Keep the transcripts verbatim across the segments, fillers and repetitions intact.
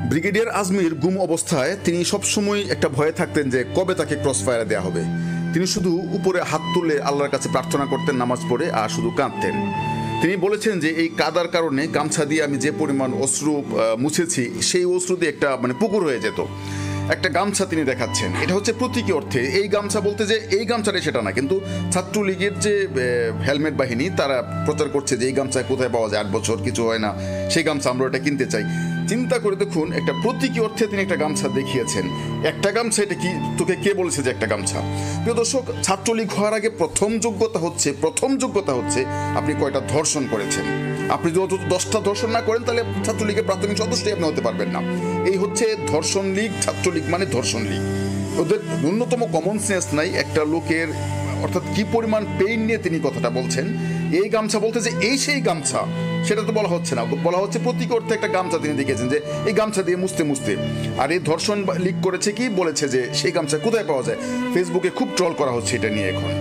Brigadier Ajmer গুম অবস্থায় তিনি সবসময় একটা ভয়ে থাকতেন যে কবে তাকে ক্রস ফায়ারে দেওয়া হবে। তিনি শুধু উপরে হাত তুলে আল্লাহর কাছে প্রার্থনা করতেন নামাজ পড়ে, আর শুধু কাঁদতেন। তিনি বলেছেন যে এই কাদার কারণে গামছা দিয়ে আমি যে পরিমাণ অশ্রু মুছেছি, সেই অশ্রু দিয়ে একটা মানে পুকুর হয়ে যেত। একটা গামছা তিনি দেখাচ্ছেন, এটা হচ্ছে প্রতীকী অর্থে। এই গামছা বলতে যে এই গামছাটাই সেটা না, কিন্তু ছাত্রলীগের যে হেলমেট বাহিনী তারা প্রচার করছে যে এই গামছা কোথায় পাওয়া যায়, আট বছর কিছু হয় না, সেই গামছা আমরা এটা কিনতে চাই। চিন্তা করে দেখুন, একটা প্রতীকী অর্থে তিনি একটা গামছা দেখিয়েছেন। একটা গামছা, এটা কি তোকে কে বলেছে যে একটা গামছা? প্রিয় দর্শক, ছাত্রলীগ হওয়ার আগে প্রথম যোগ্যতা হচ্ছে প্রথম যোগ্যতা হচ্ছে আপনি কয়টা ধর্ষণ করেছেন। আপনি যদি দশটা ধর্ষণ না করেন তাহলে ছাত্রলীগের প্রাথমিক সদস্যই আপনি হতে পারবেন না। এই হচ্ছে ধর্ষণ লীগ। ছাত্রলীগ মানে ধর্ষণ লীগ। ওদের ন্যূনতম কমন সেন্স নাই। একটা লোকের অর্থাৎ কি পরিমাণ পেইন নিয়ে তিনি কথাটা বলছেন। এই গামছা বলতে যে এই সেই গামছা, সেটা তো বলা হচ্ছে না, বলা হচ্ছে প্রতীক অর্থে একটা গামছা তিনি দেখেছেন যে এই গামছা দিয়ে মুছতে মুছতে। আর এই ধর্ষণ লিক করেছে কি, বলেছে যে সেই গামছা কোথায় পাওয়া যায়। ফেসবুকে খুব ট্রল করা হচ্ছে এটা নিয়ে এখন।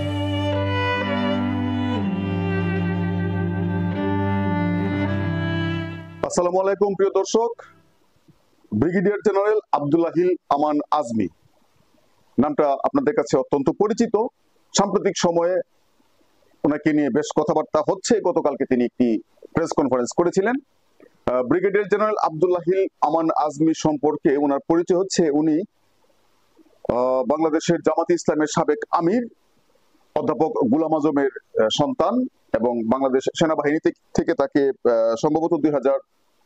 আসসালামু আলাইকুম প্রিয় দর্শক। ব্রিগেডিয়ার জেনারেল আব্দুল্লাহিল আমান আজমি নামটা আপনাদের কাছে অত্যন্ত পরিচিত। সাম্প্রতিক সময়ে ওনাকে নিয়ে বেশ কথাবার্তা হচ্ছে। গতকালকে তিনি একটি প্রেস কনফারেন্স করেছিলেন। ব্রিগেডিয়ার জেনারেল আব্দুল্লাহিল আমান আজমি সম্পর্কে ওনার পরিচয় হচ্ছে, উনি বাংলাদেশের জামাতে ইসলামের সাবেক আমির অধ্যাপক গুলাম আজমের সন্তান, এবং বাংলাদেশ সেনাবাহিনী থেকে তাকে সম্ভবত দুই হাজার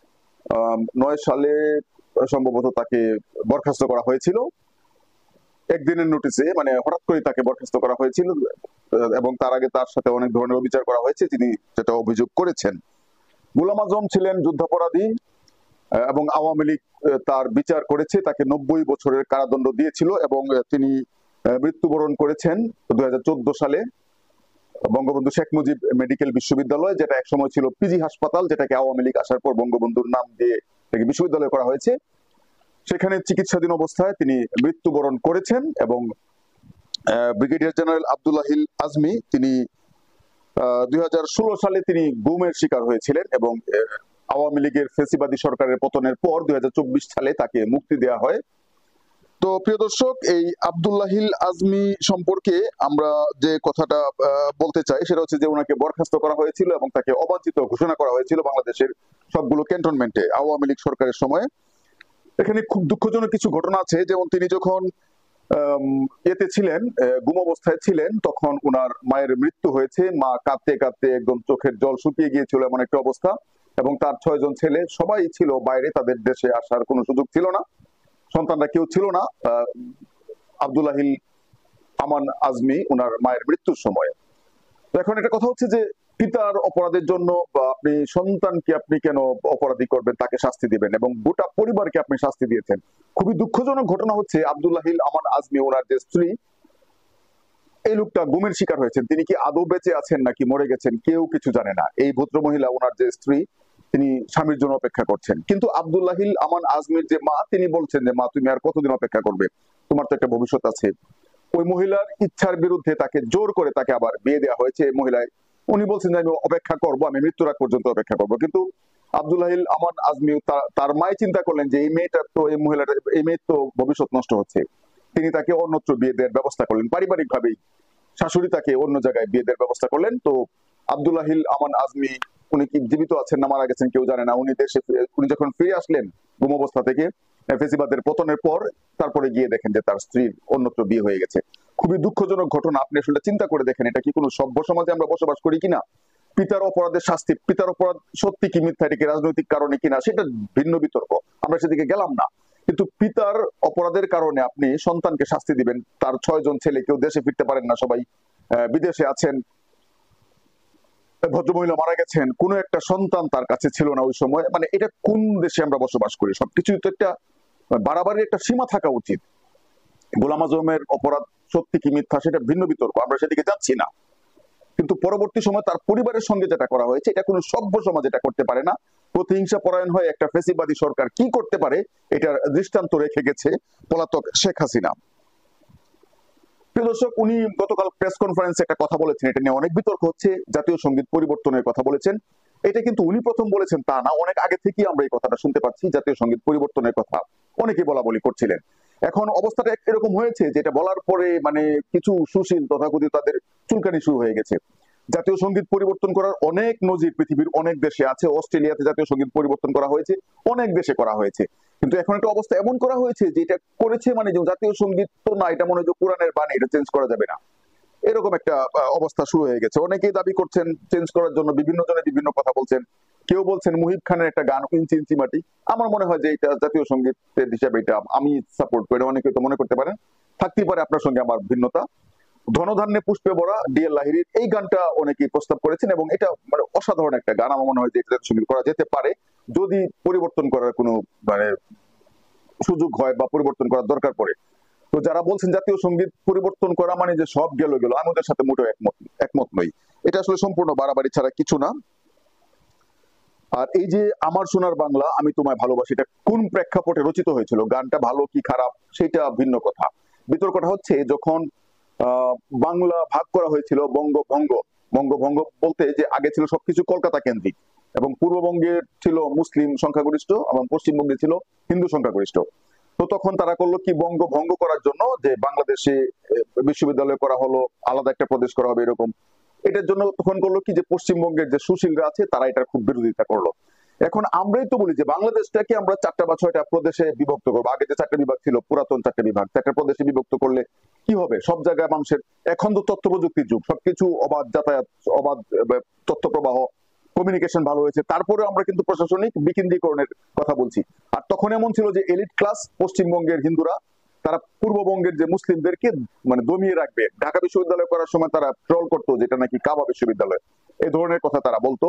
নয় সালে সম্ভবত তাকে বরখাস্ত করা হয়েছিল একদিনের নোটিসে। মানে হঠাৎ করে তাকে বরখাস্ত করা হয়েছিল, এবং তার আগে তার সাথে অনেক ধরনের অবিচার করা হয়েছে, তিনি যেটা অভিযোগ করেছেন। গুলাম আজম ছিলেন যুদ্ধাপরাধী, এবং আওয়ামী লীগ তার বিচার করেছে, তাকে নব্বই বছরের কারাদণ্ড দিয়েছিল, এবং তিনি মৃত্যুবরণ করেছেন দুই হাজার চোদ্দ সালে বঙ্গবন্ধু শেখ মুজিব মেডিকেল বিশ্ববিদ্যালয়, যেটা একসময় ছিল পিজি হাসপাতাল, যেটাকে আওয়ামী লীগ আসার পর বঙ্গবন্ধুর নাম দিয়ে তাকে বিশ্ববিদ্যালয় করা হয়েছে। সেখানে চিকিৎসাধীন অবস্থায় তিনি মৃত্যুবরণ করেছেন। এবং ব্রিগেডিয়ার জেনারেল আব্দুল্লাহিল আজমি তিনি দুই হাজার ষোলো সালে তিনি গুমের শিকার হয়েছিলেন, এবং আওয়ামী লীগের ফেসিবাদী সরকারের পতনের পর দুই হাজার চব্বিশ সালে তাকে মুক্তি দেওয়া হয়। তো প্রিয় দর্শক, এই আব্দুল্লাহিল আজমি সম্পর্কে আমরা যে কথাটা বলতে চাই সেটা হচ্ছে যে ওনাকে বরখাস্ত করা হয়েছিল এবং তাকে অবাঞ্ছিত ঘোষণা করা হয়েছিল বাংলাদেশের সবগুলো ক্যান্টনমেন্টে আওয়ামী লীগ সরকারের সময়। এখানে খুব দুঃখজনক কিছু ঘটনা আছে। যেমন তিনি যখন এতে ছিলেন, গুম অবস্থায় ছিলেন, তখন ওনার মায়ের মৃত্যু হয়েছে। মা কাঁদতে কাঁদতে একদম চোখের জল শুকিয়ে গিয়েছিল, এমন একটা অবস্থা। এবং তার ছয়জন ছেলে সবাই ছিল বাইরে, তাদের দেশে আসার কোনো সুযোগ ছিল না, সন্তানরা কেউ ছিল না আব্দুল্লাহিল আমান আজমি ওনার মায়ের মৃত্যুর সময়। এখন একটা কথা হচ্ছে যে পিতার অপরাধের জন্য আপনি সন্তানকে আপনি কেন অপরাধী করবেন, তাকে শাস্তি দিবেন, এবং গোটা পরিবারকে আপনি শাস্তি দিয়েছেন। খুবই দুঃখজনক ঘটনা হচ্ছে আব্দুল্লাহিল আমান আজমি ওনার যে স্ত্রী, এই লোকটা গুমের শিকার হয়েছেন। তিনি কি আদৌ বেঁচে আছেন নাকি মরে গেছেন কেউ কিছু জানে না। এই ভদ্র মহিলা ওনার যে স্ত্রী, তিনি স্বামীর জন্য অপেক্ষা করছেন। কিন্তু আব্দুল্লাহিল আমান আজমির যে মা, তিনি বলছেন যে মা তুমি আর কতদিন অপেক্ষা করবে, তোমার তো একটা ভবিষ্যৎ আছে। ওই মহিলার ইচ্ছার বিরুদ্ধে তাকে জোর করে তাকে আবার বিয়ে দেওয়া হয়েছে। মহিলায় উনি বলছেন যে আমি অপেক্ষা করবো, আমি মৃত্যুর আগ পর্যন্ত অপেক্ষা করবো। কিন্তু আব্দুল্লাহিল আমান আজমি তার মায় চিন্তা করলেন যে এই মেয়েটার তো এই মহিলাটার এই মেয়ের তো ভবিষ্যৎ নষ্ট হচ্ছে। তিনি তাকে অন্যত্র বিয়ে দেওয়ার ব্যবস্থা করলেন, পারিবারিক ভাবেই শাশুড়ি তাকে অন্য জায়গায় বিয়ে দেওয়ার ব্যবস্থা করলেন। তো আব্দুল্লাহিল আমান আজমি উনি কি জীবিত আছেন না মারা গেছেন কেউ জানে না। উনি দেশে উনি যখন ফিরে আসলেন গুম অবস্থা থেকে ফেসিবাদের পতনের পর, তারপরে গিয়ে দেখেন যে তার স্ত্রীর অন্যত্র বিয়ে হয়ে গেছে। খুবই দুঃখজনক ঘটনা। আপনি আসলে চিন্তা করে দেখেন, এটা কি কোনো সভ্য সমাজে আমরা বসবাস করি কিনা? পিতার অপরাধের শাস্তি, পিতার অপরাধ সত্যি কি মিথ্যা, এটা কি রাজনৈতিক কারণে কিনা সেটা ভিন্ন বিতর্ক, আমরা সেদিকে গেলাম না। কিন্তু পিতার অপরাধের কারণে আপনি সন্তানকে শাস্তি দিবেন। তার ছয় জন ছেলে, কেউ দেশে ফিরতে পারেন না, সবাই বিদেশে আছেন। ভদ্রমহিলা মারা গেছেন, কোনো একটা সন্তান তার কাছে ছিল না ওই সময়। মানে এটা কোন দেশে আমরা বসবাস করি? সবকিছুই তো একটা বাড়াবাড়ি একটা সীমা থাকা উচিত। গোলাম আজমের অপরাধ সত্যি কি মিথ্যা সেটা ভিন্ন বিতর্ক, আমরা সেদিকে যাচ্ছি না। কিন্তু পরবর্তী সময় তার পরিবারের সঙ্গে যেটা করা হয়েছে, এটা কোনো সভ্য সমাজ এটা করতে পারে না। প্রতিহিংসা পরায়ণ হয় একটা ফেসিবাদী সরকার কি করতে পারে, এটার দৃষ্টান্ত রেখে গেছে পলাতক শেখ হাসিনা। প্রিয় দর্শক, উনি গতকাল প্রেস কনফারেন্সে একটা কথা বলেছেন, এটা নিয়ে অনেক বিতর্ক হচ্ছে। জাতীয় সঙ্গীত পরিবর্তনের কথা বলেছেন। এটা কিন্তু উনি প্রথম বলেছেন তা না, অনেক আগে থেকেই আমরা এই কথাটা শুনতে পাচ্ছি, জাতীয় সঙ্গীত পরিবর্তনের কথা অনেকেই বলা বলি করছিলেন। এখন অবস্থাটা এরকম হয়েছে যে এটা বলার পরে মানে কিছু সুশীল তথাকথিত তাদের চুলকানি শুরু হয়ে গেছে। জাতীয় সঙ্গীত পরিবর্তন করার অনেক নজির পৃথিবীর অনেক দেশে আছে। অস্ট্রেলিয়াতে জাতীয় সঙ্গীত পরিবর্তন করা হয়েছে, অনেক দেশে করা হয়েছে, কিন্তু এখন একটা অবস্থা এমন করা হয়েছে যে এটা করেছে মানে যে জাতীয় সঙ্গীত তো না, এটা মনে হয় যে কোরআনের বাণী, এটা চেঞ্জ করা যাবে না, এরকম একটা আহ, অবস্থা শুরু হয়ে গেছে। অনেকেই দাবি করছেন চেঞ্জ করার জন্য, বিভিন্ন জনে বিভিন্ন কথা বলছেন। কেউ বলছেন মুহিব খানের একটা গান ইঞ্চি ইঞ্চি মাটি, আমার মনে হয় যে এটা জাতীয় সঙ্গীতের হিসাবে এটা আমি সাপোর্ট করি, অনেকে তো মনে করতে পারেন, থাকতেই পারে আপনার সঙ্গে আমার ভিন্নতা। ধনধান্যে পুষ্পে ভরা ডিএল লাহিড়ীর এই গানটা অনেকেই প্রস্তাব করেছেন এবং এটা মানে অসাধারণ একটা গান। আমার মনে হয় যে এটা জাতীয় সঙ্গীত করা যেতে পারে যদি পরিবর্তন করার কোনো মানে সুযোগ হয় বা পরিবর্তন করার দরকার পড়ে। তো যারা বলছেন জাতীয় সঙ্গীত পরিবর্তন করা মানে যে সব গেল গেল, আমি ওদের সাথে মোটেও একমত একমত নই। এটা আসলে সম্পূর্ণ বাড়াবাড়ি ছাড়া কিছু না। আর এই যে আমার সোনার বাংলা আমি তোমায় ভালোবাসি, এটা কোন প্রেক্ষাপটে রচিত হয়েছিল, গানটা ভালো কি খারাপ সেটা ভিন্ন কথা। বিতর্কটা হচ্ছে যখন আহ বাংলা ভাগ করা হয়েছিল বঙ্গভঙ্গ, বঙ্গভঙ্গ বলতে যে আগে ছিল সবকিছু কলকাতা কেন্দ্রিক এবং পূর্ববঙ্গে ছিল মুসলিম সংখ্যাগরিষ্ঠ এবং পশ্চিমবঙ্গে ছিল হিন্দু সংখ্যাগরিষ্ঠ। তো তখন তারা করলো কি, বঙ্গভঙ্গ করার জন্য যে বাংলাদেশে বিশ্ববিদ্যালয় করা হলো, আলাদা একটা প্রদেশ করা হবে এরকম, এটার জন্য তখন করলো কি যে পশ্চিমবঙ্গের যে সুশীলরা আছে তারা এটার খুব বিরোধিতা করলো। এখন আমরাই তো বলি যে বাংলাদেশটাকে আমরা চারটা বা ছয়টা প্রদেশে বিভক্ত করবো। আগে যে চারটা বিভাগ ছিল, পুরাতন চারটা বিভাগ, চারটা প্রদেশে বিভক্ত করলে কি হবে, সব জায়গায় মানুষের, এখন তো তথ্য প্রযুক্তির যুগ, সবকিছু অবাধ যাতায়াত, অবাধ তথ্য প্রবাহ, কমিউনিকেশন ভালো হয়েছে, তারপরে আমরা কিন্তু প্রশাসনিক বিকেন্দ্রীকরণের কথা বলছি। আর তখন এমন ছিল যে এলিট ক্লাস পশ্চিমবঙ্গের হিন্দুরা তারা পূর্ববঙ্গের যে মুসলিমদেরকে মানে দমিয়ে রাখবে। ঢাকা বিশ্ববিদ্যালয় করার সময় তারা ট্রল করতো যেটা নাকি কাবা বিশ্ববিদ্যালয়, এই ধরনের কথা তারা বলতো।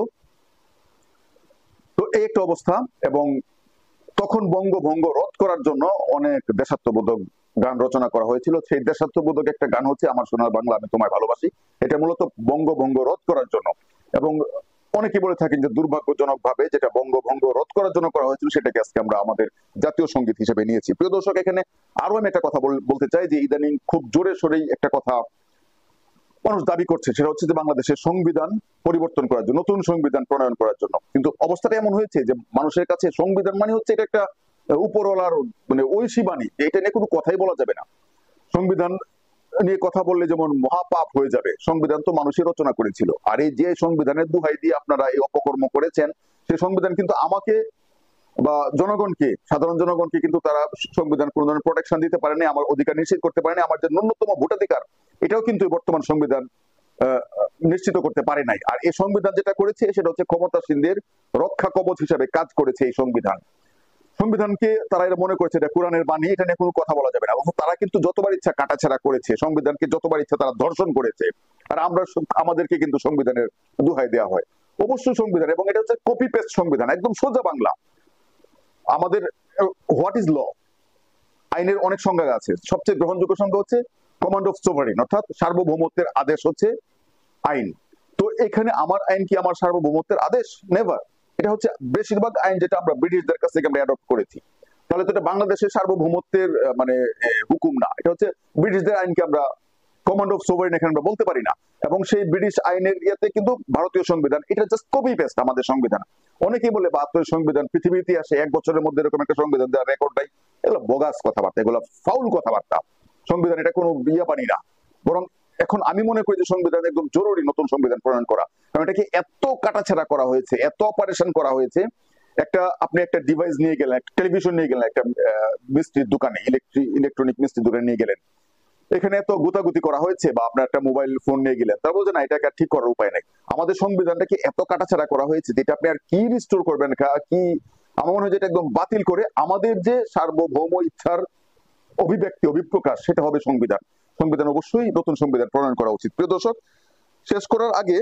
তো এই একটা অবস্থা। এবং তখন বঙ্গভঙ্গ রোধ করার জন্য অনেক দেশাত্মবোধক গান রচনা করা হয়েছিল। সেই দেশাত্মবোধক একটা গান হচ্ছে আমার সোনার বাংলা আমি তোমায় ভালোবাসি। এটা মূলত বঙ্গভঙ্গ রোধ করার জন্য। এবং অনেকে বলে থাকেন যে দুর্ভাগ্যজনক ভাবে যেটা বঙ্গভঙ্গ রোধ করার জন্য করা হয়েছিল সেটাকে আজকে আমরা আমাদের জাতীয় সঙ্গীত হিসেবে নিয়েছি। প্রিয় দর্শক, এখানে আরো আমি একটা কথা বলতে চাই যে ইদানিং খুব জোরে সোরেই একটা কথা মানুষ দাবি করছে, সেটা হচ্ছে যে বাংলাদেশের সংবিধান পরিবর্তন করার জন্য, নতুন সংবিধান প্রণয়ন করার জন্য। কিন্তু অবস্থাটা এমন হয়েছে যে মানুষের কাছে সংবিধান মানে হচ্ছে এটা একটা উপরওয়ালার মানে ঐশী বাণী, এটা নিয়ে কোনো কথাই বলা যাবে না। সংবিধান নিয়ে কথা বললে যেমন মহাপাপ হয়ে যাবে। সংবিধান তো মানুষই রচনা করেছিল, আর এই যে সংবিধানের দুহাই দিয়ে আপনারা এই অপকর্ম করেছেন, সেই সংবিধান কিন্তু আমাকে বা জনগণকে, সাধারণ জনগণকে কিন্তু তারা সংবিধান কোন ধরনের প্রোটেকশন দিতে পারেনি, আমার অধিকার নিশ্চিত করতে পারেনি, আমার যে ন্যূনতম ভোটাধিকার এটাও কিন্তু বর্তমান সংবিধান নিশ্চিত করতে পারে নাই। আর এই সংবিধান যেটা করেছে সেটা হচ্ছে ক্ষমতাসীনদের রক্ষা কবচ হিসাবে কাজ করেছে এই সংবিধান। সংবিধানকে তারা এটা মনে করেছে এটা কোরআনের বাণী, এটা নিয়ে কোনো কথা বলা যাবে না। তারা কিন্তু যতবার ইচ্ছা কাটাছেড়া করেছে, সংবিধানকে যতবার ইচ্ছা তারা ধর্ষণ করেছে। আর আমরা আমাদেরকে কিন্তু সংবিধানের দোহাই দেওয়া হয়। অবশ্যই সংবিধান, এবং এটা হচ্ছে কপি পেস্ট সংবিধান, একদম সোজা বাংলা। আমাদের হোয়াট ইজ ল, আইনের অনেক সংজ্ঞা আছে, সবচেয়ে গ্রহণযোগ্য সংজ্ঞা হচ্ছে কমান্ড অফ সোভারেন, অর্থাৎ সার্বভৌমত্বের আদেশ হচ্ছে আইন। তো এখানে আমার আইন কি আমার সার্বভৌমত্বের আদেশ? নেভার। এটা হচ্ছে বেশিরভাগ আইন যেটা আমরা ব্রিটিশদের কাছ থেকে আমরা অ্যাডপ্ট করেছি, তাহলে তো এটা বাংলাদেশের সার্বভৌমত্বের মানে হুকুম না, এটা হচ্ছে ব্রিটিশদের আইনকে আমরা কমান্ড অফ সোভারেন এখানে আমরা বলতে পারি না। এবং সেই ব্রিটিশ আইনের ইয়েতে কিন্তু ভারতীয় সংবিধান এটা জাস্ট কপি পেস্ট আমাদের সংবিধান। অনেকেই বলে বাহাত্তর সংবিধান, পৃথিবীর ইতিহাসে এক বছরের মধ্যে এরকম একটা সংবিধান দেওয়ার রেকর্ড নাই। এগুলো বগাস কথাবার্তা, এগুলো ফাউল কথাবার্তা। সংবিধান এটা কোনো বিয়ে পানি না, বরং এখন আমি মনে করি যে সংবিধান একদম জরুরি নতুন সংবিধান প্রণয়ন করা। কারণ এটাকে এত কাটাছেড়া করা হয়েছে, এত অপারেশন করা হয়েছে। একটা আপনি একটা ডিভাইস নিয়ে গেলেন, একটা টেলিভিশন নিয়ে গেলেন, একটা মিস্ত্রির দোকানে, ইলেকট্রিক ইলেকট্রনিক মিস্ত্রির দোকানে নিয়ে গেলেন, এখানে এত গুতাগুতি করা হয়েছে, বা আপনার একটা মোবাইল ফোন নিয়ে গেলেন, তার বলছে না এটাকে ঠিক করার উপায় নেই। আমাদের সংবিধানটাকে এত কাটাছেড়া করা হয়েছে যেটা আপনি আর কি রিস্টোর করবেন, কি আমার মনে হয় যেটা একদম বাতিল করে আমাদের যে সার্বভৌম ইচ্ছার অভিব্যক্তি অভিপ্রকাশ সেটা হবে সংবিধান। সংবিধান অবশ্যই নতুন সংবিধান প্রণয়ন করা উচিত। প্রিয় দর্শক, শেষ করার আগে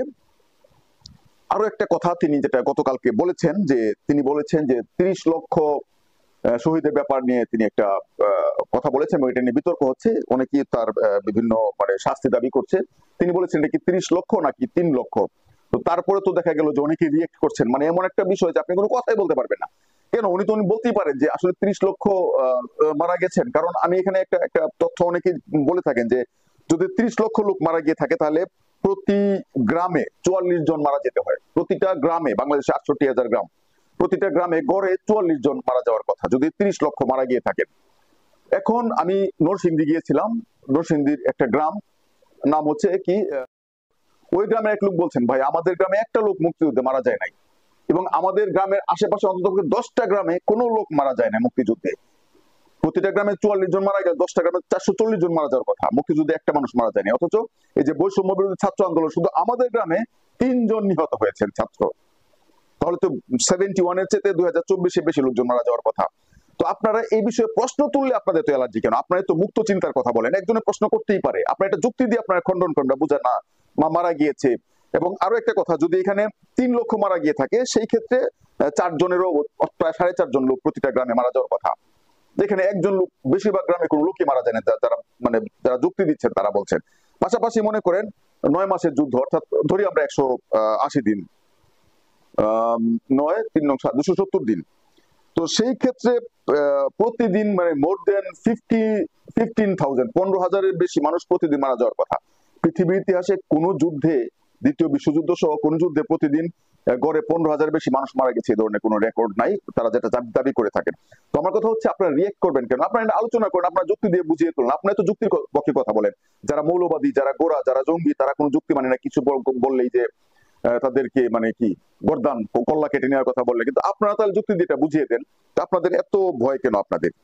আরো একটা কথা তিনি যেটা গতকালকে বলেছেন, যে তিনি বলেছেন যে তিরিশ লক্ষ শহীদের ব্যাপার নিয়ে তিনি একটা কথা বলেছেন, এটা নিয়ে বিতর্ক হচ্ছে, অনেকেই তার বিভিন্ন মানে শাস্তি দাবি করছে। তিনি বলেছেন এটা কি তিরিশ লক্ষ নাকি তিন লক্ষ। তো তারপরে তো দেখা গেল যে অনেকেই রিয়েক্ট করছেন, মানে এমন একটা বিষয় যে আপনি কোনো কথাই বলতে পারবেন না। কেন, উনি তো উনি বলতেই পারেন যে আসলে ত্রিশ লক্ষ মারা গেছেন। কারণ আমি এখানে একটা একটা তথ্য অনেকেই বলে থাকেন যে যদি ত্রিশ লক্ষ লোক মারা গিয়ে থাকে তাহলে প্রতি গ্রামে চুয়াল্লিশ জন মারা যেতে হয়। প্রতিটা গ্রামে, বাংলাদেশে আটষট্টি হাজার গ্রাম, প্রতিটা গ্রামে গড়ে চুয়াল্লিশ জন মারা যাওয়ার কথা, যদি তিরিশ লক্ষ মারা গিয়ে থাকেন। এখন আমি নরসিংদী গিয়েছিলাম, নরসিংদীর একটা গ্রাম, নাম হচ্ছে কি, ওই গ্রামের এক লোক বলছেন, ভাই আমাদের গ্রামে একটা লোক মুক্তিযুদ্ধে মারা যায় নাই, এবং আমাদের গ্রামের আশেপাশে অন্তত দশটা গ্রামে কোনো লোক মারা যায় না মুক্তিযুদ্ধে। প্রতিটা গ্রামে চুয়াল্লিশ জন মারা গেছে, দশটা গ্রামে চারশো চল্লিশ জন মারা যাওয়ার কথা, মুক্তিযুদ্ধে একটা মানুষ মারা যায়নি। অথচ এই যে বৈষম্য বিরোধী ছাত্র আন্দোলন, শুধু আমাদের গ্রামে তিনজন নিহত হয়েছেন ছাত্র। তাহলে তো সেভেন্টি ওয়ানের চেয়ে দুই হাজার চব্বিশে বেশি লোকজন মারা যাওয়ার কথা। তো আপনারা এই বিষয়ে প্রশ্ন তুললে আপনাদের তো অ্যালার্জি কেন? আপনারা তো মুক্ত চিন্তার কথা বলেন, একজনের প্রশ্ন করতেই পারে, আপনারা একটা যুক্তি দিয়ে আপনারা খণ্ডন করেন, বুঝা না মারা গিয়েছে। এবং আরো একটা কথা, যদি এখানে তিন লক্ষ মারা গিয়ে থাকে, সেই ক্ষেত্রে চারজনেরও প্রায় সাড়ে চারজন লোক প্রতিটা গ্রামে মারা যাওয়ার কথা, যেখানে একজন লোক, বেশিরভাগ গ্রামে কোনো লোকই মারা যায় না, যারা মানে যারা যুক্তি দিচ্ছেন তারা বলছেন। পাশাপাশি মনে করেন নয় মাসের যুদ্ধ, অর্থাৎ ধরি আমরা একশো আশি দিন, আহ নয় তিন নং দুশো সত্তর দিন। তো সেই ক্ষেত্রে প্রতিদিন মানে more than fifty fifteen thousand পনেরো হাজারের বেশি মানুষ প্রতিদিন মারা যাওয়ার কথা। পৃথিবীর ইতিহাসে কোন যুদ্ধে, দ্বিতীয় বিশ্বযুদ্ধ সহ কোন যুদ্ধে প্রতিদিন গড়ে পনেরো হাজার বেশি মানুষ মারা গেছে, এই ধরনের কোনো রেকর্ড নাই, তারা যেটা দাবি করে থাকেন। তো আমার কথা হচ্ছে, আপনারা রিয়েক্ট করবেন কেন? আপনারা আলোচনা করেন, আপনারা যুক্তি দিয়ে বুঝিয়ে তুলুন। আপনারা তো যুক্তির পক্ষে কথা বলেন। যারা মৌলবাদী, যারা গোড়া, যারা জঙ্গি, তারা কোনো যুক্তি মানে না, কিছু বললেই যে তাদেরকে মানে কি গর্দান কল্লা কেটে নেওয়ার কথা বললে, কিন্তু আপনারা তাহলে যুক্তি দিয়ে বুঝিয়ে দেন। আপনাদের এত ভয় কেন আপনাদের?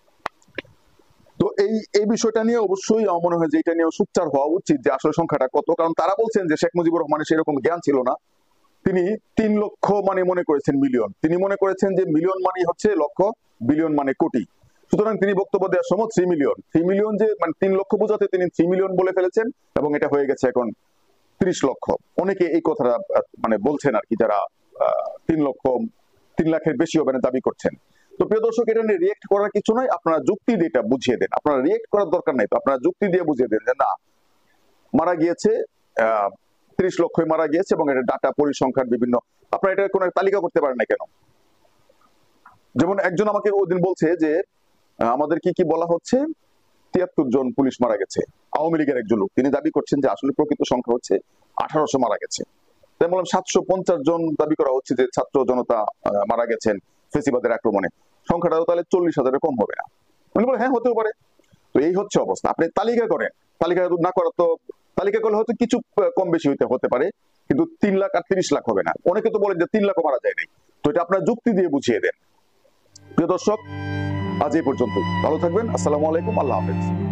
তো এই এই বিষয়টা নিয়ে অবশ্যই আমার মনে হয় যে এটা নিয়ে সোচ্চার হওয়া উচিত, যে আসলে সংখ্যাটা কত। কারণ তারা বলছেন যে শেখ মুজিবুর রহমানের সেরকম জ্ঞান ছিল না, তিনি তিন লক্ষ মানে মনে করেছেন মিলিয়ন, তিনি মনে করেছেন যে মিলিয়ন মানে হচ্ছে লক্ষ, বিলিয়ন মানে কোটি। সুতরাং তিনি বক্তব্য দেওয়ার সময় থ্রি মিলিয়ন থ্রি মিলিয়ন যে মানে তিন লক্ষ বোঝাতে তিনি থ্রি মিলিয়ন বলে ফেলেছেন, এবং এটা হয়ে গেছে এখন ত্রিশ লক্ষ। অনেকে এই কথাটা মানে বলছেন আর কি, যারা তিন লক্ষ তিন লাখের বেশি হবে না দাবি করছেন। তো প্রিয় দর্শক, এটা নিয়ে রিয়েক্ট করার কিছু নয়, আপনারা যুক্তি দিয়ে এটা বুঝিয়ে দেন। আপনারা রিয়েক্ট করার দরকার নাই, তো আপনারা যুক্তি দিয়ে বুঝিয়ে দেন যে না, মারা গিয়েছে আহ ত্রিশ লক্ষই মারা গিয়েছে, এবং এটা ডাটা পরিসংখ্যান বিভিন্ন, আপনারা এটা কোনো তালিকা করতে পারেন না কেন? যেমন একজন আমাকে ওই দিন বলছে যে আমাদের কি কি বলা হচ্ছে, তিয়াত্তর জন পুলিশ মারা গেছে, আওয়ামী লীগের একজন লোক, তিনি দাবি করছেন যে আসলে প্রকৃত সংখ্যা হচ্ছে আঠারোশো মারা গেছে। তাই বললাম সাতশো পঞ্চাশ জন দাবি করা হচ্ছে যে ছাত্র জনতা মারা গেছেন ফেসিবাদের আক্রমণে, সংখ্যাটাও তাহলে চল্লিশ হাজারের কম হবে না? উনি বলে হ্যাঁ হতেও পারে। তো এই হচ্ছে অবস্থা। আপনি তালিকা করেন, তালিকা না করা তো, তালিকা করলে হয়তো কিছু কম বেশি হইতে হতে পারে, কিন্তু তিন লাখ আর তিরিশ লাখ হবে না। অনেকে তো বলেন যে তিন লাখও মারা যায় নাই। তো এটা আপনার যুক্তি দিয়ে বুঝিয়ে দেন। প্রিয় দর্শক, আজ এই পর্যন্ত, ভালো থাকবেন, আসসালামু আলাইকুম, আল্লাহ হাফেজ।